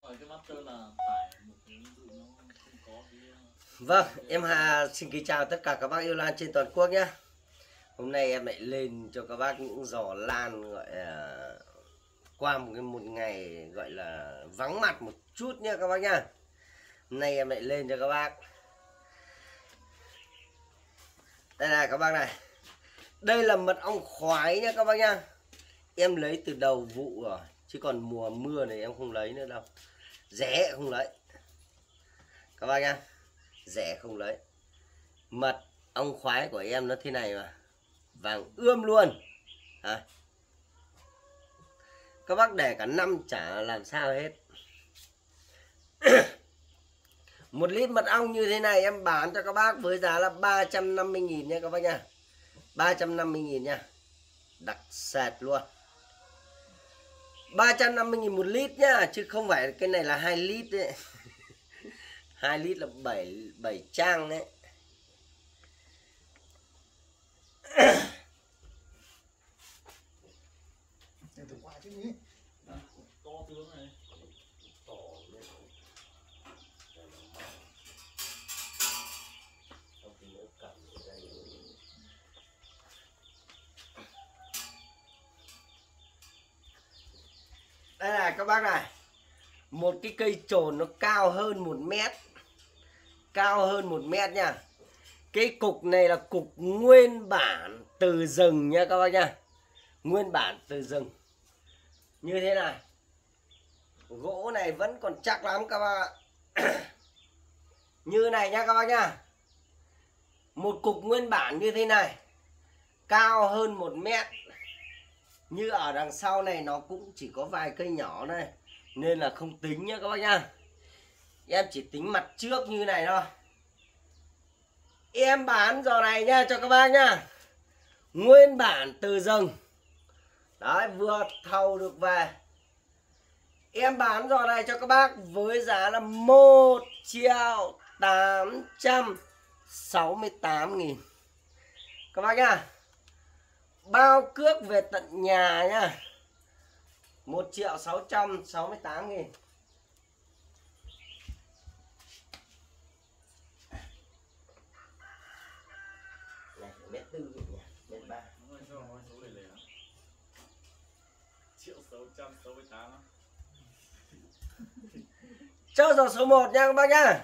Vâng, em Hà xin kính chào tất cả các bác yêu lan trên toàn quốc nhé. Hôm nay em lại lên cho các bác những giò lan gọi là qua một ngày gọi là vắng mặt một chút nhé các bác nhá. Hôm nay em lại lên cho các bác. Đây này các bác này. Đây là mật ong khoái nhé các bác nhá. Em lấy từ đầu vụ rồi, chứ còn mùa mưa này em không lấy nữa đâu. Rẻ không lấy. Các bác nhá. Rẻ không lấy. Mật ong khoái của em nó thế này mà, vàng ươm luôn à. Các bác để cả năm chả làm sao hết. 1 lít mật ong như thế này em bán cho các bác với giá là 350.000 nha các bác nha. 350.000 nha. Đặc sệt luôn. 350.000 1 lít nhá, chứ không phải cái này là 2 lít đấy. 2 lít là 7 trang đấy. Đây này các bác này. Một cái cây chồn nó cao hơn 1 mét. Cao hơn 1 mét nha. Cái cục này là cục nguyên bản từ rừng nha các bác nha. Nguyên bản từ rừng. Như thế này. Gỗ này vẫn còn chắc lắm các bác ạ. Như này nha các bác nha. Một cục nguyên bản như thế này. Cao hơn 1 mét. Như ở đằng sau này nó cũng chỉ có vài cây nhỏ này, nên là không tính nhá các bác nhá. Em chỉ tính mặt trước như này thôi. Em bán giò này nha cho các bác nhá. Nguyên bản từ rừng. Đấy, vừa thầu được về. Em bán giò này cho các bác với giá là 1.868.000 các bác nhá. Bao cước về tận nhà nhá. 1.668.000. Này, mét 4 nhỉ, mét 3. 1.668. Cho giò số 1 nha các bác nhá.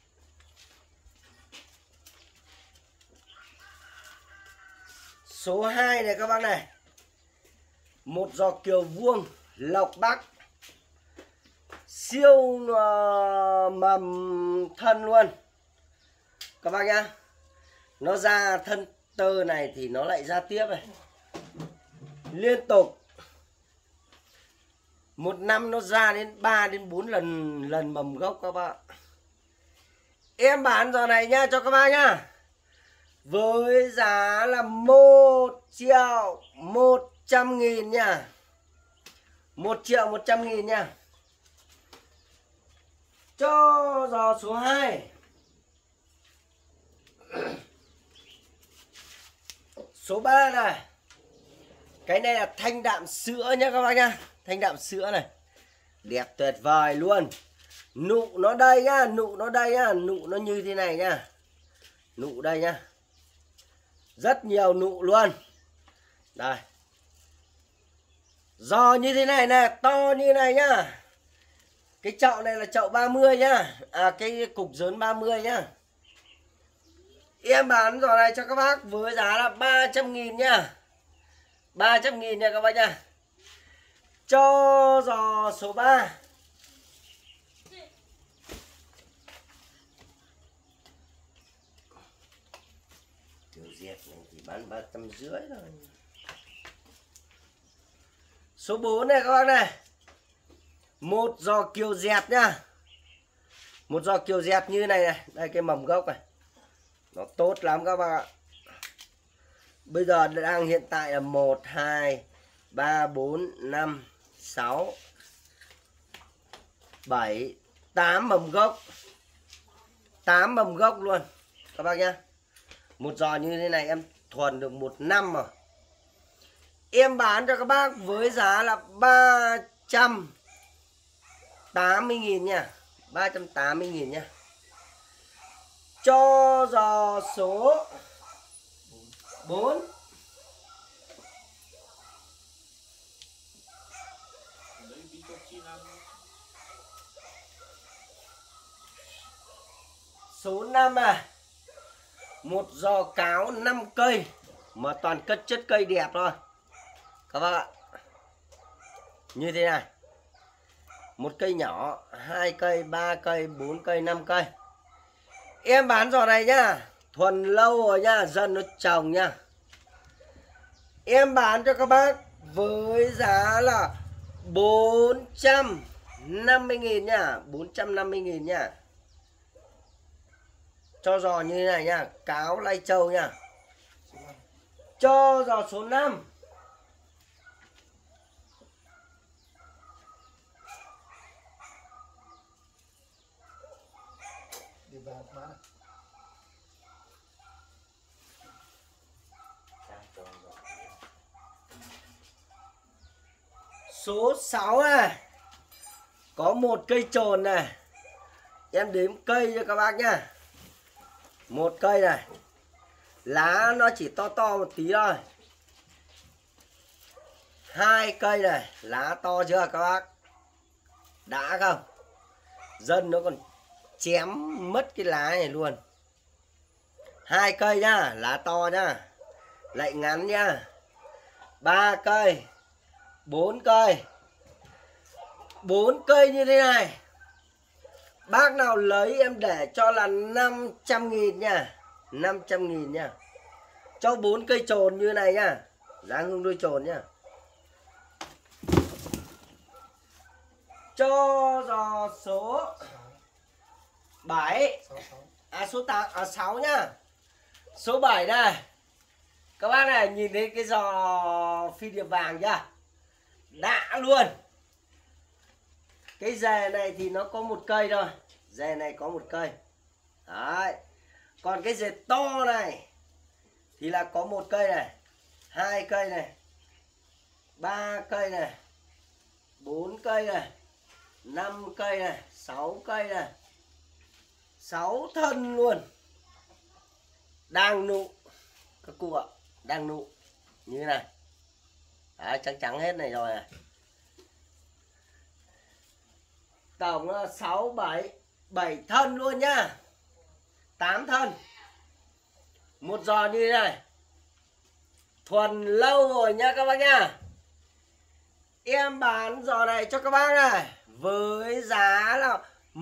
Số 2 này các bác này. Một giò kiều vuông Lộc Bắc. Siêu mầm thân luôn các bác nhá. Nó ra thân tơ này thì nó lại ra tiếp này. Liên tục. Một năm nó ra đến 3 đến 4 lần mầm gốc các bác. Em bán giò này nha cho các bác nhá. Với giá là 1.100.000 nha. 1.100.000 nha. Cho giò số 2. Số 3 này. Cái này là thanh đạm sữa nhá các bác nhá. Thanh đạm sữa này. Đẹp tuyệt vời luôn. Nụ nó đây nhá. Nụ nó đây nhá. Nụ nó như thế này nhá. Nụ đây nhá. Rất nhiều nụ luôn. Đây. Giò như thế này nè. To như này nhá. Cái chậu này là chậu 30 nhá. À cái cục dớn 30 nhá. Em bán giò này cho các bác với giá là 300.000 nhá. 300.000 nha các bác nhá. Cho giò số 3. Tiểu diệt này thì bán 350 thôi. Số 4 này các bác này. Một giò kiều dẹt nhá. Một giò kiều dẹt như này này. Đây cái mầm gốc này. Nó tốt lắm các bác ạ. Bây giờ đang hiện tại là 1, 2, 3, 4, 5, 6, 7, 8 mầm gốc. 8 mầm gốc luôn các bác nhá. Một giò như thế này em thuần được 1 năm rồi. Em bán cho các bác với giá là 380.000 nha. 380.000 nha. Cho giò số 4. Số 5 à. Một giò cáo 5 cây mà toàn cất chất cây đẹp thôi các bác ạ. Như thế này. Một cây nhỏ, 2 cây, 3 cây, 4 cây, 5 cây. Em bán giò này nhá, thuần lâu rồi nhá, dân nó trồng nhá. Em bán cho các bác với giá là 450.000 nhá, 450.000 nhá. Cho giò như thế này nhá, cáo lai châu nhá. Cho giò số 5. Số 6 này. Có một cây trồn này. Em đếm cây cho các bác nhá. Một cây này. Lá nó chỉ to to một tí thôi. 2 cây này. Lá to chưa các bác? Đã không? Dân nó còn chém mất cái lá này luôn. 2 cây nhá. Lá to nhá. Lại ngắn nhá. 3 cây. 4 cây. 4 cây như thế này. Bác nào lấy em để cho là 500.000 nha. 500.000 nha. Cho 4 cây trồn như này nha. Dáng hương đuôi trồn nha. Cho giò số 7. À số 8, à 6 nhá. Số 7 này. Các bác này nhìn thấy cái giò phi điệp vàng chưa? Đã luôn. Cái dề này thì nó có một cây thôi. Dề này có một cây. Đấy. Còn cái dề to này thì là có một cây này, 2 cây này, 3 cây này, 4 cây này, 5 cây này, 6 cây này. 6 thân luôn. Đang nụ. Các cụ ạ, đang nụ. Như thế này. Đấy, trắng trắng hết này rồi này. Tổng là 6, 7 thân luôn nhá. 8 thân. Một giò như thế này. Thuần lâu rồi nha các bác nhá. Em bán giò này cho các bác này với giá là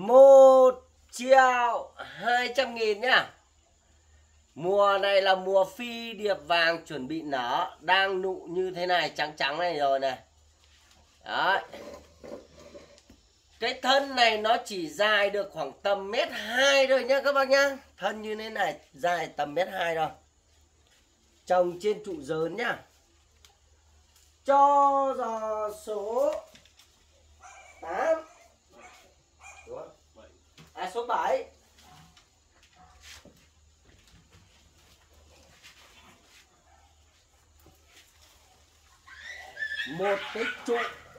1.200.000 nhá. Mùa này là mùa phi điệp vàng chuẩn bị nở. Đang nụ như thế này, trắng trắng này rồi này. Đấy. Cái thân này nó chỉ dài được khoảng tầm 1m2 thôi nhá các bác nhá. Thân như thế này dài tầm 1m2 thôi. Trồng trên trụ dớn nhá. Cho giò số 8. À số 7. Một cái trụ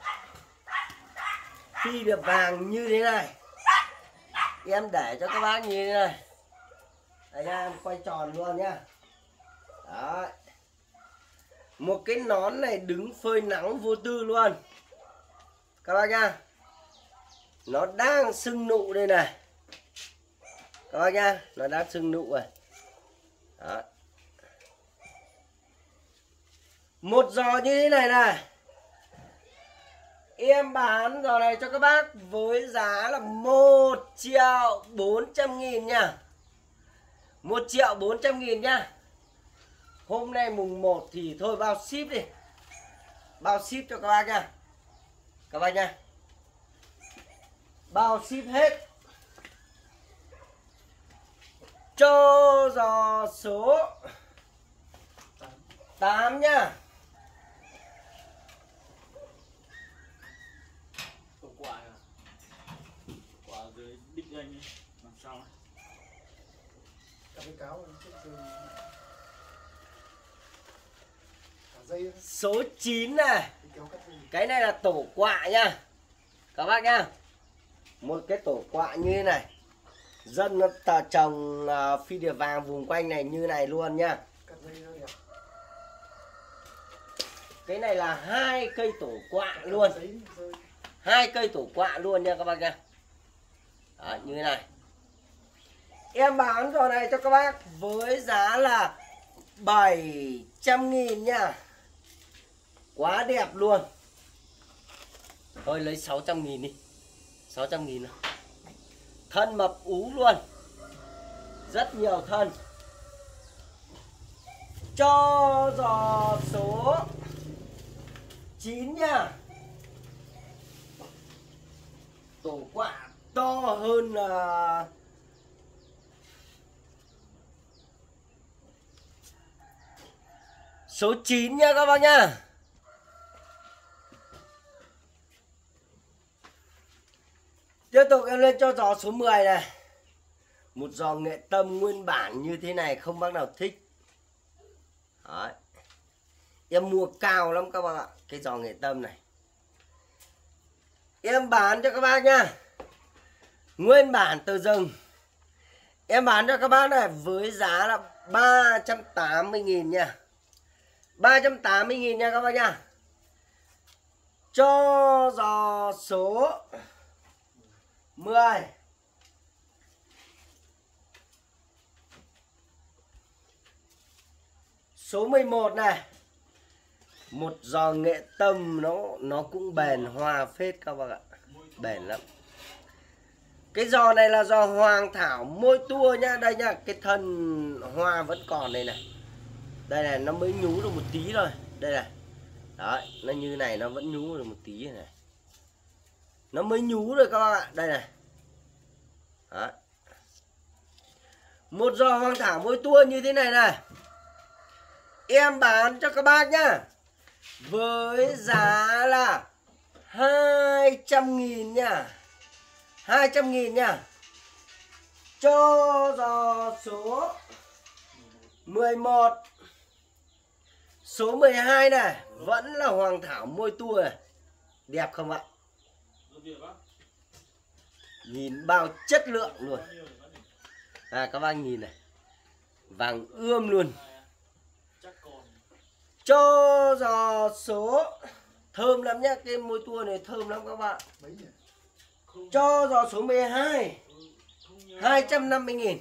phi điệp vàng như thế này. Em để cho các bác như thế này. Đây nha, em quay tròn luôn nhá. Đấy. Một cái nón này đứng phơi nắng vô tư luôn. Các bác nhá. Nó đang sưng nụ đây này. Các bác nhá, nó đang sưng nụ rồi. Đó. Một giò như thế này này. Em bán giò này cho các bác với giá là 1.400.000 nha. 1.400.000 nha. Hôm nay mùng 1 thì thôi bao ship đi. Bao ship cho các bác nha. Các bác nha. Bao ship hết. Cho giò số 8 nha. Số 9 này. Cái này là tổ quạ nha. Các bác nha. Một cái tổ quạ như thế này. Dân nó trồng phi đìa vàng vùng quanh này như này luôn nhá. Cái này là 2 cây tổ quạ luôn. 2 cây tổ quạ luôn nha các bác nha. Đó, như thế này. Em bán giò này cho các bác với giá là 700.000 nha. Quá đẹp luôn. Thôi lấy 600.000 đi. 600.000 nào. Thân mập ú luôn. Rất nhiều thân. Cho giò số 9 nha. Tổ quạ to hơn số 9 nha các bác nhá. Tiếp tục em lên cho giò số 10 này. Một giò nghệ tâm nguyên bản như thế này không bác nào thích. Đấy. Em mua cao lắm các bác ạ. Cái giò nghệ tâm này em bán cho các bác nhá. Nguyên bản từ rừng em bán cho các bác này với giá là 380.000 nha. 380.000 nha các bác nha. Cho giò số 10. Số 11 này. Một giò nghệ tâm nó cũng bền hoa phết các bác ạ. Bền lắm. Cái giò này là giò hoàng thảo môi tua nhá. Đây nhá, cái thân hoa vẫn còn đây này. Đây này, nó mới nhú được một tí rồi. Đây này. Đấy, nó như này nó vẫn nhú được một tí này. Nó mới nhú rồi các bác ạ. Đây này. Đấy. Một giò hoàng thảo môi tua như thế này này. Em bán cho các bác nhá. Với giá là 200.000 nha. 200.000 nha. Cho giò số 11. Số 12 này. Vẫn là hoàng thảo môi tua này. Đẹp không ạ? Nhìn bao chất lượng luôn. Các bác nhìn này. Vàng ươm luôn. Cho giò số thơm lắm nhá. Cái môi tua này thơm lắm các bạn. Cho giò số 12 250.000.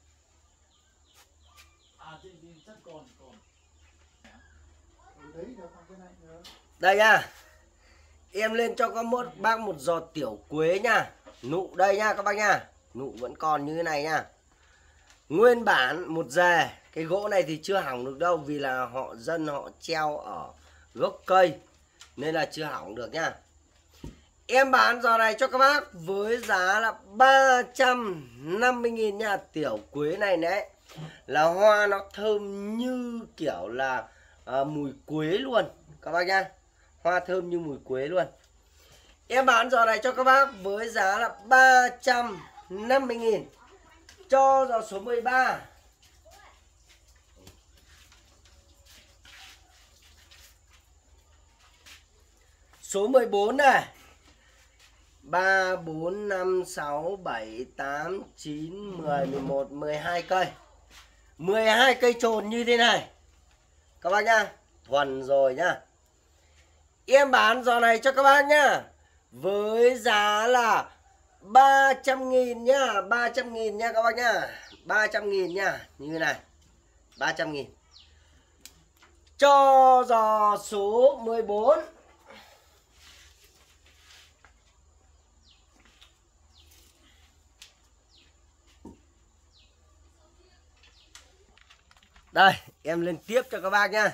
Đây nha. Em lên cho có một bác một giò tiểu quế nha. Nụ đây nha các bác nha. Nụ vẫn còn như thế này nha. Nguyên bản một rề. Cái gỗ này thì chưa hỏng được đâu. Vì là dân họ treo ở gốc cây nên là chưa hỏng được nha. Em bán giò này cho các bác với giá là 350.000 nha. Tiểu quế này đấy là hoa nó thơm như kiểu là mùi quế luôn các bác nha. Hoa thơm như mùi quế luôn. Em bán giò này cho các bác với giá là 350.000. Cho giò số 13. Số 14 này. 3, 4, 5, 6, 7, 8, 9, 10, 11, 12 cây. 12 cây trồn như thế này. Các bác nhá. Thuần rồi nhá. Em bán giò này cho các bác nhá. Với giá là 300.000 nhá. 300.000 nha các bác nhá. 300.000 nha. Như thế này. 300.000. Cho giò số 14. Đây, em lên tiếp cho các bác nhá.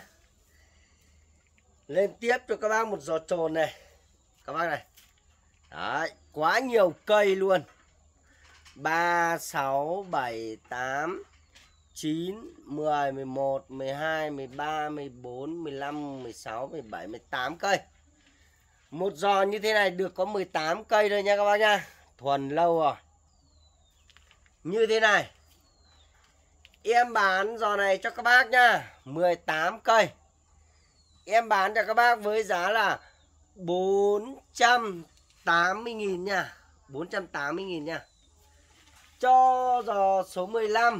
Lên tiếp cho các bác một giò trồn này. Các bác này. Đấy, quá nhiều cây luôn. 3, 6, 7, 8, 9, 10, 11, 12, 13, 14, 15, 16, 17, 18 cây. Một giò như thế này được có 18 cây thôi nha các bác nha. Thuần lâu rồi. Như thế này. Em bán giò này cho các bác nha. 18 cây. Em bán cho các bác với giá là 480.000 nha. 480.000 nha. Cho giò số 15.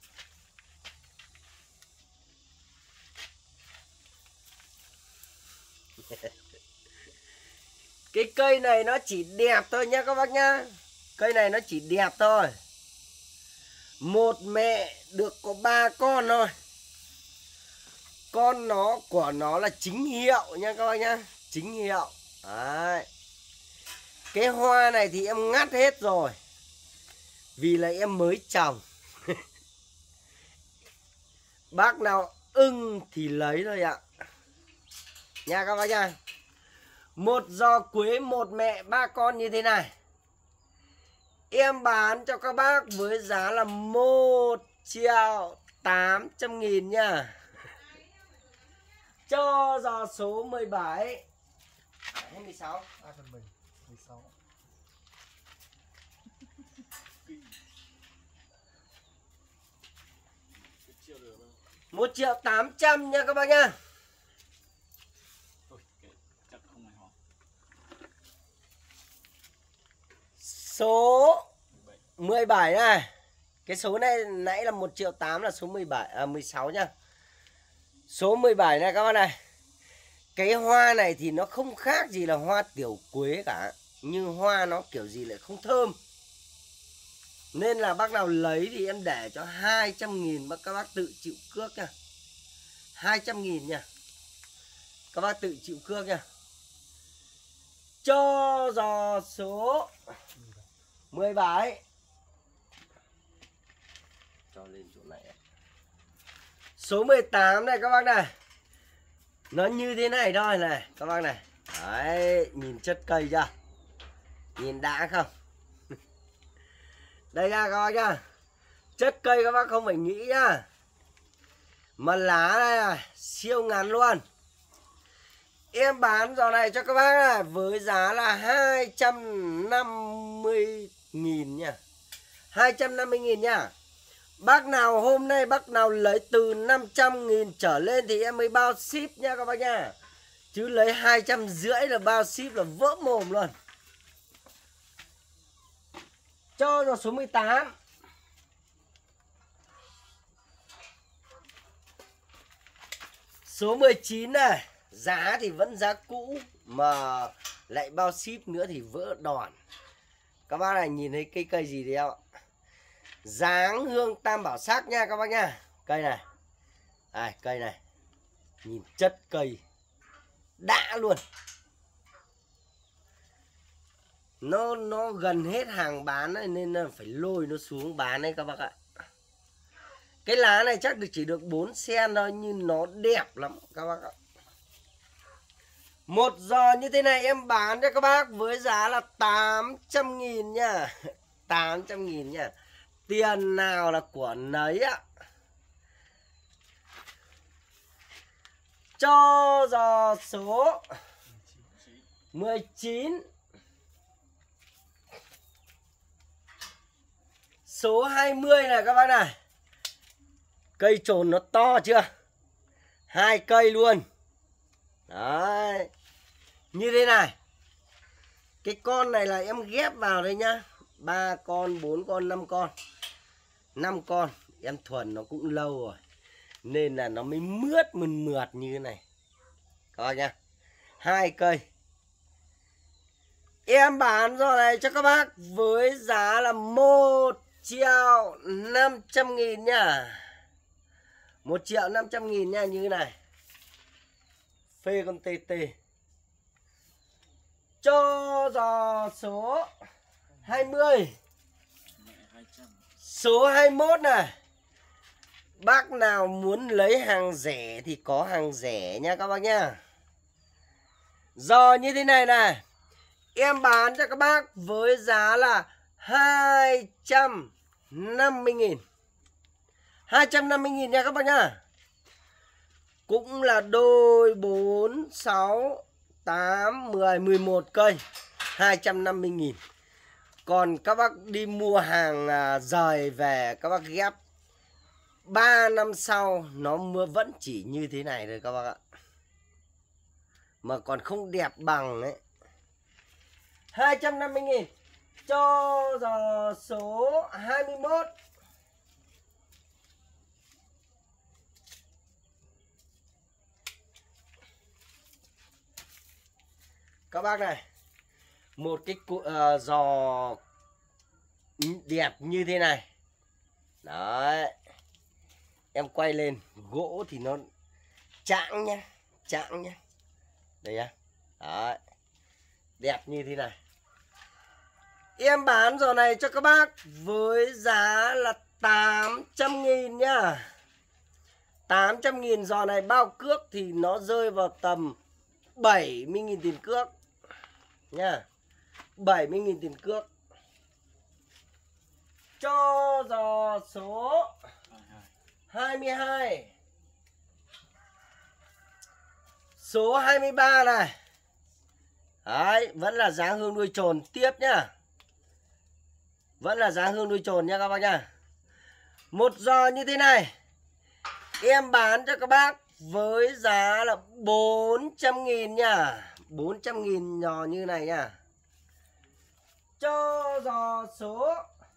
Cái cây này nó chỉ đẹp thôi nhá các bác nhá. Cây này nó chỉ đẹp thôi. Một mẹ được có 3 con thôi. Con nó của nó là chính hiệu nha các bác nhá. Chính hiệu. Đấy. Cái hoa này thì em ngắt hết rồi. Vì là em mới trồng. Bác nào ưng thì lấy thôi ạ. Nha các bác nha. Một giò quế một mẹ 3 con như thế này. Em bán cho các bác với giá là 1.800.000 nha. Cho giò số 17 hay 16? 16. 1.800.000 nha các bác nha. Số 17 này. Cái số này nãy là 1.800.000 là số 16 nha. Số 17 này các bác này. Cái hoa này thì nó không khác gì là hoa tiểu quế cả. Nhưng hoa nó kiểu gì lại không thơm. Nên là bác nào lấy thì em để cho 200.000, các bác tự chịu cước nha. 200.000 nha. Các bác tự chịu cước nha. Cho giò số 17. Cho lên chỗ này. Số 18 này các bác này. Nó như thế này thôi này các bác này. Đấy, nhìn chất cây chưa? Nhìn đã không? Đây nha các bác nhá. Chất cây các bác không phải nghĩ nhá. Mà lá này là siêu ngắn luôn. Em bán giò này cho các bác này với giá là 250.000 nha. 250.000 nha. Bác nào hôm nay bác nào lấy từ 500.000 trở lên thì em mới bao ship nha các bác nha. Chứ lấy 250 là bao ship là vỡ mồm luôn. Cho giò số 18. Số 19 này. Giá thì vẫn giá cũ. Mà lại bao ship nữa thì vỡ đòn. Các bác này nhìn thấy cây cây gì đấy không ạ? Dáng hương tam bảo sắc nha các bác nha. Cây này. Đây, cây này. Nhìn chất cây đã luôn. Nó gần hết hàng bán ấy, nên là phải lôi nó xuống bán đấy các bác ạ. Cái lá này chắc được chỉ được 4 cm thôi, nhưng nó đẹp lắm các bác ạ. Một giò như thế này em bán cho các bác với giá là 800.000 nha. 800.000 nha. Tiền nào là của nấy ạ. Cho giò số 19. Số 20 này các bác này. Cây trồn nó to chưa? 2 cây luôn. Đấy. Như thế này. Cái con này là em ghép vào đây nhá. 3 con, 4 con, 5 con. 5 con. Em thuần nó cũng lâu rồi. Nên là nó mới mướt mượt như thế này. Các bác nhá. 2 cây. Em bán giò này cho các bác với giá là 1.500.000 nha. 1.500.000 nha, như thế này. Phê con TT. Cho giò số 20. Số 21 này. Bác nào muốn lấy hàng rẻ thì có hàng rẻ nha các bác nha. Giò như thế này này. Em bán cho các bác với giá là 250.000. 250.000 nha các bác nhá. Cũng là đôi 4, 6, 8, 10, 11 cây. 250.000. Còn các bác đi mua hàng rời về các bác ghép 3 năm sau nó vẫn chỉ như thế này thôi các bác ạ. Mà còn không đẹp bằng đấy. 250.000. Cho giò số 21. Các bác này, một cái giò đẹp như thế này. Đấy. Em quay lên, gỗ thì nó chạng nhá, chạng nhá. Đây nhá. Đấy. Đẹp như thế này. Em bán giò này cho các bác với giá là 800.000 nhá. 800.000 giò này bao cước thì nó rơi vào tầm 70.000 tiền cước nha. 70.000 tiền cước. Cho giò số 22. Số 23 này. Đấy, vẫn là giá hương đuôi trồn tiếp nhá. Vẫn là giá hương đuôi trồn nha các bác nhá. Một giò như thế này em bán cho các bác với giá là 400.000 nha. 400.000 giò như này nha. Cho giò số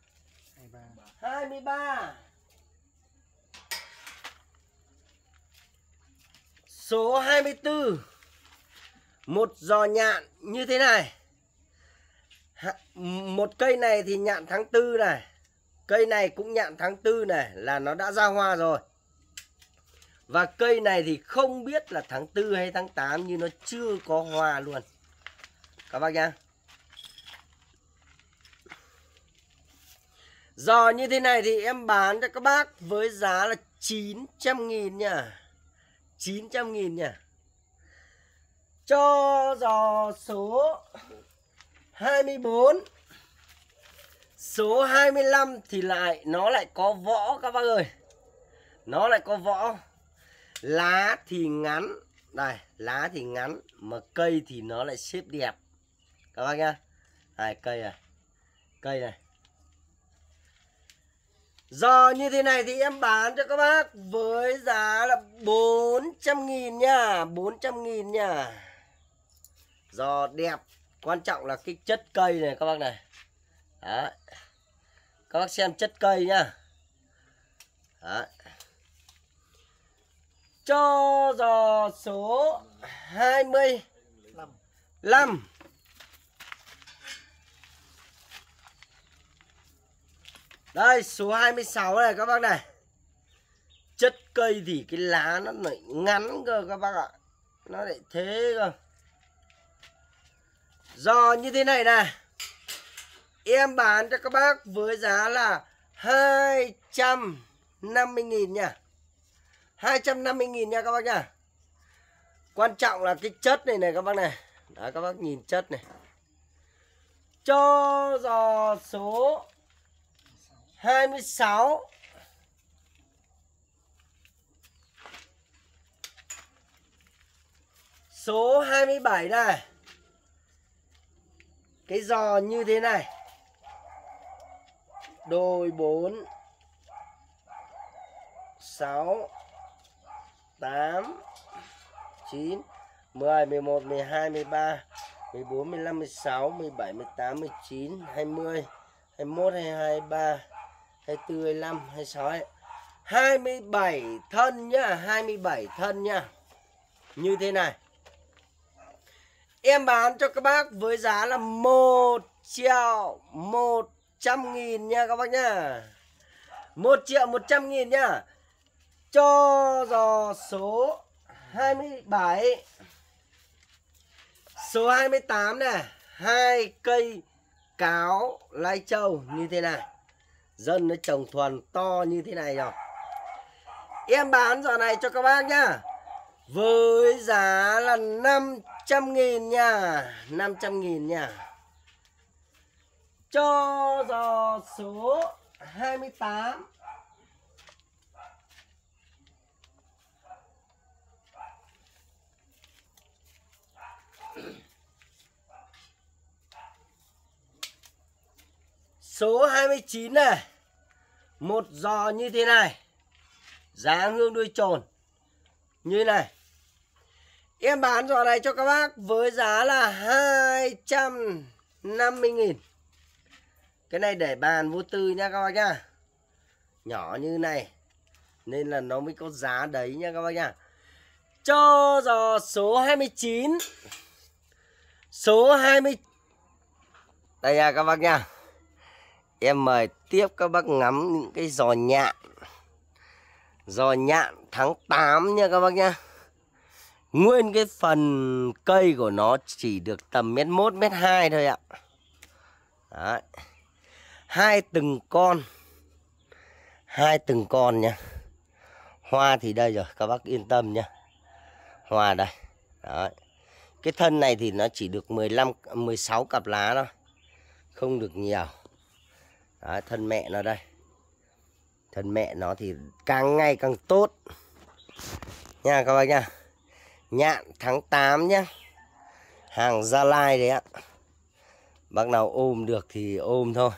23. Số 24. Một giò nhạn như thế này. Một cây này thì nhạn tháng 4 này. Cây này cũng nhạn tháng 4 này, là nó đã ra hoa rồi. Và cây này thì không biết là tháng 4 hay tháng 8, nhưng nó chưa có hoa luôn các bác nhá. Giò như thế này thì em bán cho các bác với giá là 900.000 nha. 900.000 nha. Cho giò số 24. Số 25 thì nó lại có võ các bác ơi. Nó lại có võ. Lá thì ngắn. Đây, lá thì ngắn mà cây thì nó lại xếp đẹp các bác nhá. Đây, cây này. Cây này. Giò như thế này thì em bán cho các bác với giá là 400.000 nha. 400.000 nha. Giò đẹp. Quan trọng là cái chất cây này các bác này. Đấy. Các bác xem chất cây nhá. Đấy. Cho giò số 25. Đây, số 26 này các bác này. Chất cây thì cái lá nó lại ngắn cơ các bác ạ. Nó lại thế cơ. Giò như thế này này em bán cho các bác với giá là 250.000 nha. 250.000 nha các bác nha. Quan trọng là cái chất này này các bác này. Đấy, các bác nhìn chất này. Cho giò số 26. Số 27 này. Cái giò như thế này. Đôi 4 6 8 9 10 11 12 13 14 15 16 17 18 19 20 21 22 23 24 25 26 27 thân nhá. 27 thân nhá. Như thế này em bán cho các bác với giá là 1.100.000 nha các bác nhá. 1.100.000 nhá. Cho giò số 27. Số 28 này. 2 cây cáo lai châu như thế này. Dân nó trồng thuần to như thế này rồi. Em bán giò này cho các bác nhá với giá là 500.000 nha. 500.000 nha. Cho giò số 28. Số 29 này. Một giò như thế này. Giá hương đuôi trồn như này. Em bán giò này cho các bác với giá là 250.000. Cái này để bàn vô tư nha các bác nhá. Nhỏ như này nên là nó mới có giá đấy nha các bác nhá. Cho giò số 29. Số 20. Đây nha các bác nhá. Em mời tiếp các bác ngắm những cái giò nhạn. Giò nhạn tháng 8 nha các bác nhá. Nguyên cái phần cây của nó chỉ được tầm 1m1, 1m2 thôi ạ. Đấy. Hai từng con nha. Hoa thì đây rồi, các bác yên tâm nha. Hoa đây. Đấy. Cái thân này thì nó chỉ được 16 cặp lá thôi. Không được nhiều. Đấy, thân mẹ nó đây. Thân mẹ nó thì càng ngày càng tốt nha các bác nha. Nhạn tháng 8 nhá. Hàng Gia Lai đấy ạ. Bác nào ôm được thì ôm thôi.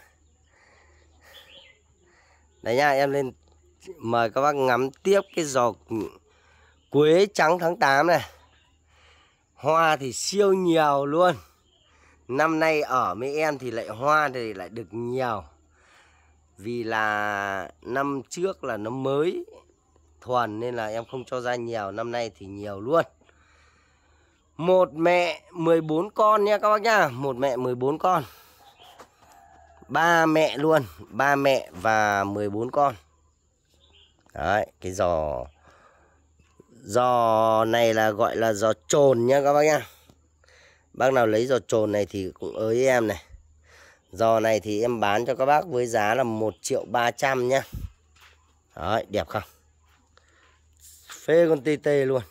Đấy nha, em lên mời các bác ngắm tiếp cái giò quế trắng tháng 8 này. Hoa thì siêu nhiều luôn. Năm nay ở mấy em thì lại hoa thì lại được nhiều. Vì là năm trước là nó mới thuần nên là em không cho ra nhiều. Năm nay thì nhiều luôn. Một mẹ 14 con nha các bác nhá. Một mẹ 14 con. Ba mẹ luôn. Ba mẹ và 14 con. Đấy, cái giò này là gọi là giò trồn nha các bác nhá. Bác nào lấy giò trồn này thì cũng ới em này. Giò này thì em bán cho các bác với giá là 1.300.000 nhá. Đấy, đẹp không? Phê con tê tê luôn.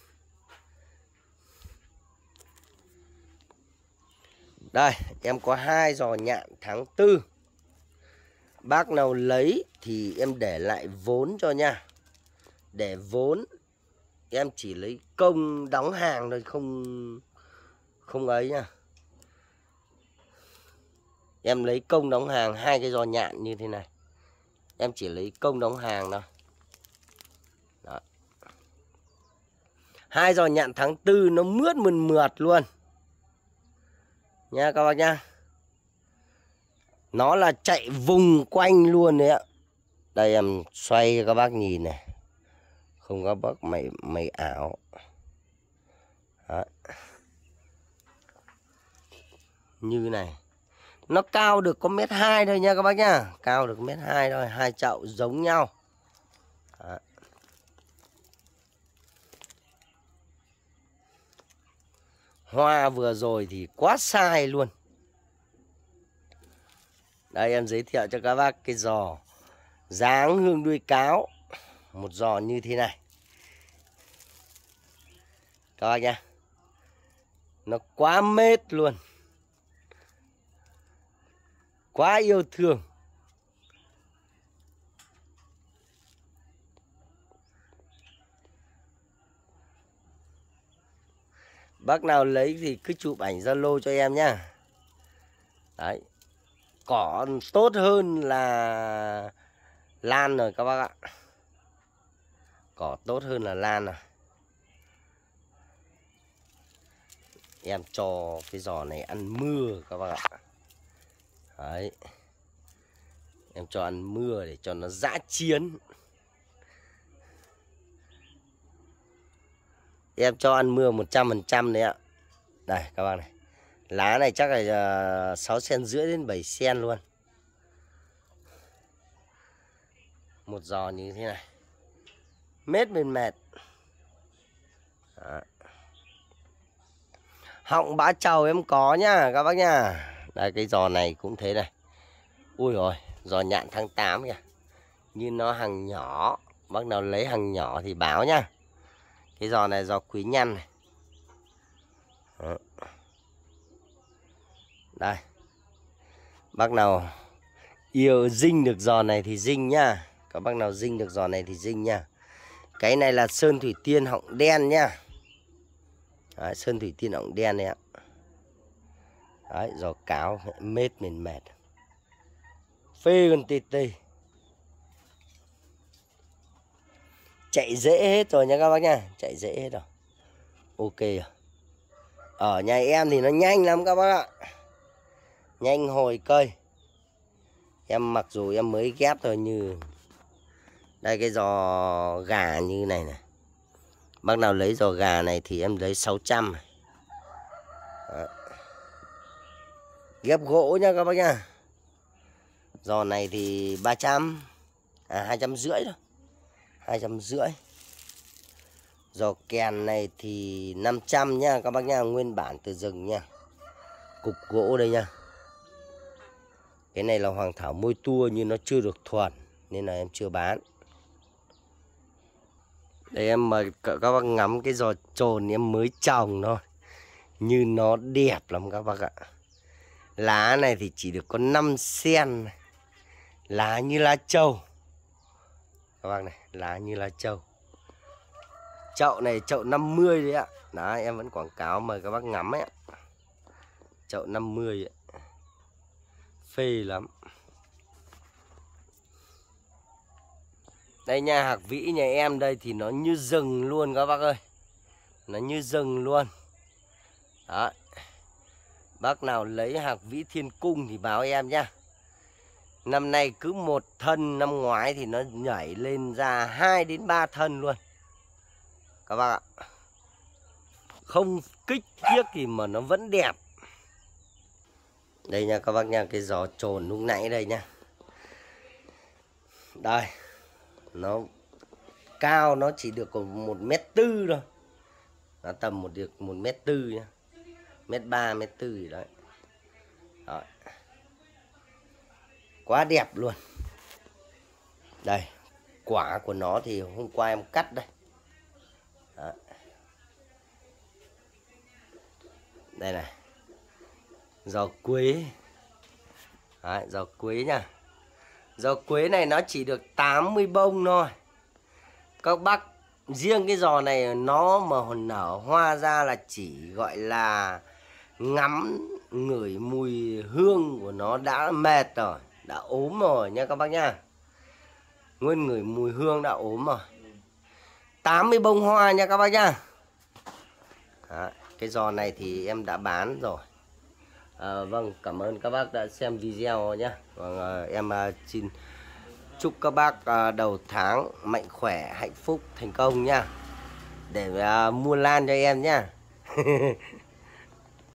Đây, em có 2 giò nhạn tháng 4. Bác nào lấy thì em để lại vốn cho nha. Để vốn em chỉ lấy công đóng hàng thôi, không ấy nha. Em lấy công đóng hàng 2 cái giò nhạn như thế này. Em chỉ lấy công đóng hàng thôi. Đó. 2 giò nhạn tháng 4 nó mướt mượt luôn. Nha các bác nhá. Nó là chạy vùng quanh luôn đấy ạ. Đây em xoay cho các bác nhìn này. Không có bác mày ảo. Đó. Như này. Nó cao được có 1m2 thôi nha các bác nhá. Cao được 1m2 thôi. 2 chậu giống nhau. Đó. Hoa vừa rồi thì quá sai luôn. Đây em giới thiệu cho các bác cái giò dáng hương đuôi cáo. Một giò như thế này. Các bác nhá. Nó quá mết luôn. Quá yêu thương. Bác nào lấy thì cứ chụp ảnh Zalo cho em nhá. Đấy. Cỏ tốt hơn là lan rồi các bác ạ. Cỏ tốt hơn là lan rồi. Em cho cái giò này ăn mưa các bác ạ. Đấy. Em cho ăn mưa để cho nó dã chiến. Em cho ăn mưa 100% đấy ạ. Đây các bác này. Lá này chắc là 6,5 cm đến 7 cm luôn. Một giò như thế này. Mết bên mệt. Đó. Họng bã trầu em có nhá các bác nhá. Đây cái giò này cũng thế này. Ui rồi, giò nhạn tháng 8 kìa. Như nó hàng nhỏ. Bác nào lấy hàng nhỏ thì báo nhá. Cái giò này giò quý nhân này. Đó. Đây. Bác nào yêu dinh được giò này thì dinh nhá. Các bác nào dinh được giò này thì dinh nhá. Cái này là sơn thủy tiên họng đen nhá. Đấy, sơn thủy tiên họng đen này ạ. Đấy, giò cáo mết mình mệt. Phê con tê tê. Chạy dễ hết rồi nha các bác nha. Chạy dễ hết rồi. Ok rồi. Ở nhà em thì nó nhanh lắm các bác ạ. Nhanh hồi cây. Em mặc dù em mới ghép thôi, như đây cái giò gà như này này. Bác nào lấy giò gà này thì em lấy 600. Đó. Ghép gỗ nha các bác nha. Giò này thì 300, 250 thôi, 250. Giò kèn này thì 500 nha các bác nha, nguyên bản từ rừng nha. Cục gỗ đây nha. Cái này là hoàng thảo môi tua nhưng nó chưa được thuần nên là em chưa bán. Đây em mời các bác ngắm cái giò trồn em mới trồng thôi. Như nó đẹp lắm các bác ạ. Lá này thì chỉ được có 5 sen. Lá như lá trâu. Các bác này, lá như lá trâu. Chậu này chậu 50 đấy ạ. Đó, em vẫn quảng cáo mời các bác ngắm ấy ạ. Chậu 50 ấy. Phê lắm. Đây nha, hạc vĩ nhà em đây thì nó như rừng luôn các bác ơi. Nó như rừng luôn. Đó. Bác nào lấy hạc vĩ thiên cung thì báo em nhá. Năm nay cứ 1 thân, năm ngoái thì nó nhảy lên ra 2 đến 3 thân luôn. Các bác ạ. Không kích kiếc thì mà nó vẫn đẹp. Đây nha các bác nha, cái giò trồn lúc nãy đây nha. Đây. Nó cao nó chỉ được còn 1m4 thôi. Nó tầm được 1m4 nhá. 1m3, 1m4 gì đấy. Đó. Quá đẹp luôn. Đây, quả của nó thì hôm qua em cắt đây. Đó. Đây này. Giò quế. Đấy, giò quế nha. Giò quế này nó chỉ được 80 bông thôi. Các bác, riêng cái giò này nó mà nở hoa ra là chỉ gọi là ngắm ngửi mùi hương của nó đã mệt rồi, đã ốm rồi nha các bác nha. Nguyên ngửi mùi hương đã ốm rồi. 80 bông hoa nha các bác nha. Đó, cái giò này thì em đã bán rồi. Vâng, cảm ơn các bác đã xem video nhé. Vâng, em xin chúc các bác đầu tháng mạnh khỏe, hạnh phúc, thành công nha. Để mua lan cho em nhá.